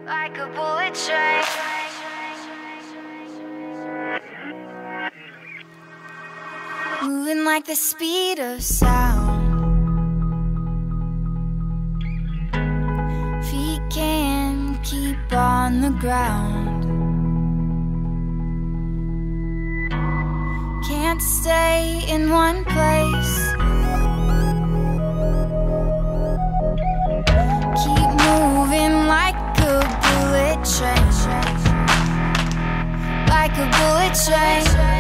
like a bullet train. Moving like the speed of sound. Feet can't keep on the ground. Can't stay in one place. Keep moving like a bullet train. Like a bullet train.